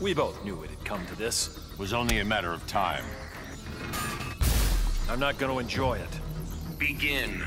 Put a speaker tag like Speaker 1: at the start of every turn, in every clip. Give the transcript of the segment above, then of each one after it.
Speaker 1: We both knew it'd come to this.
Speaker 2: It was only a matter of time.
Speaker 1: I'm not gonna enjoy it.
Speaker 3: Begin.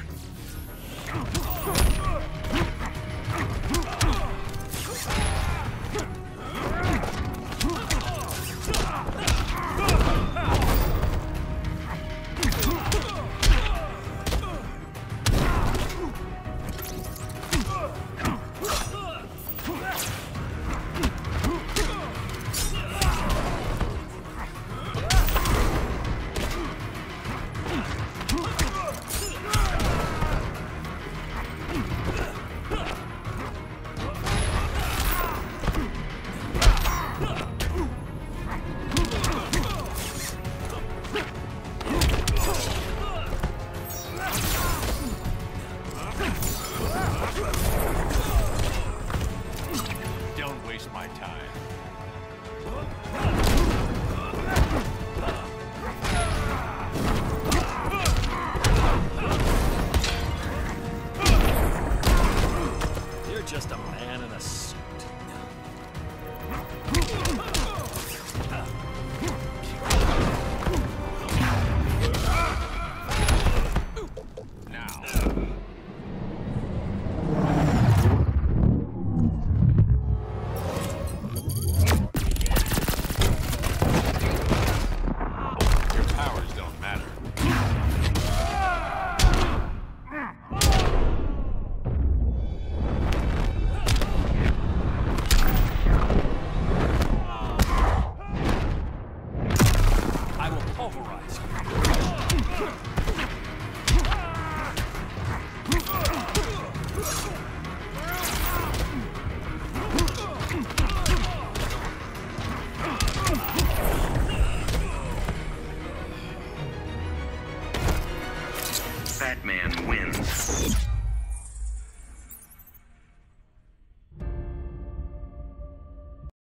Speaker 2: Don't waste my time.
Speaker 1: You're just a man in a suit.
Speaker 2: Now. Your powers don't matter.
Speaker 1: I will pulverize you.
Speaker 3: Batman wins.